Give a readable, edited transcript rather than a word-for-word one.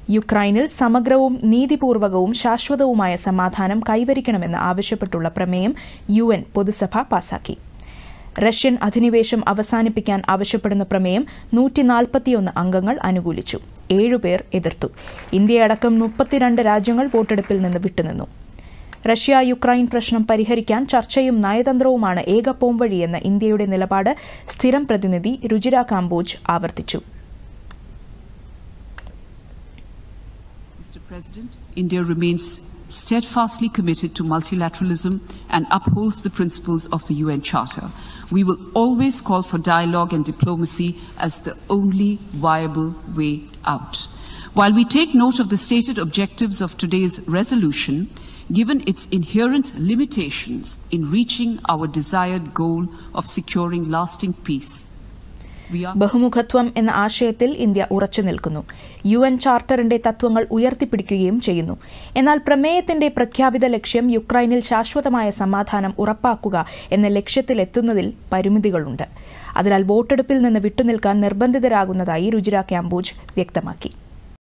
യുക്രൈനിൽ സമഗ്രവും നീതിപൂർവകവും ശാശ്വതവുമായ സമാധാനം കൈവരിക്കണമെന്ന് ആവശ്യപ്പെട്ടുള്ള പ്രമേയം UN പൊതുസഭ പാസാക്കി. റഷ്യൻ അധിനിവേശം അവസാനിപ്പിക്കാൻ ആവശ്യപ്പെടുന്ന പ്രമേയം 141 അംഗങ്ങൾ അനുകൂലിച്ചു. 7 പേർ എതിർത്തു. ഇന്ത്യയടക്കം 32 രാജ്യങ്ങൾ വോട്ടെടുപ്പിൽ നിന്ന് വിട്ടുനിന്നു. റഷ്യ യുക്രൈൻ പ്രശ്നം പരിഹരിക്കാൻ ചർച്ചയും നയതന്ത്രവുമാണ് ഏക പോംവഴിയെന്ന ഇന്ത്യയുടെ നിലപാട് സ്ഥിരം പ്രതിനിധി രുചിര കാംബോജ് ആവർത്തിച്ചു. Mr. President, India remains steadfastly committed to multilateralism and upholds the principles of the UN Charter. We will always call for dialogue and diplomacy as the only viable way out. While we take note of the stated objectives of today's resolution, given its inherent limitations in reaching our desired goal of securing lasting peace, ബഹുമുഖത്വം എന്ന ആശയത്തിൽ India ഉറച്ചു നിൽക്കുന്നു. UN ചാർട്ടറിന്റെ തത്വങ്ങൾ ഉയർത്തിപ്പിടിക്കുകയും ചെയ്യുന്നു. എന്നാൽ പ്രമേയത്തിന്റെ പ്രഖ്യാപിത ലക്ഷ്യം യുക്രൈനിൽ ശാശ്വതമായ സമാധാനം ഉറപ്പാക്കുക എന്ന ലക്ഷ്യത്തിലെത്തുന്നതിൽ പരിമിതികളുണ്ട്. അതിനാൽ വോട്ടെടുപ്പിൽ നിന്ന് വിട്ടുനിൽക്കാൻ നിർബന്ധിതരാകുന്നതായി രുചിര കാംബോജ് വ്യക്തമാക്കി.